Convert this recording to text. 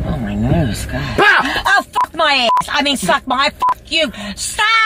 Oh, my nose, God. Bah! Oh, fuck my ass. I mean, suck my... Fuck you. Stop!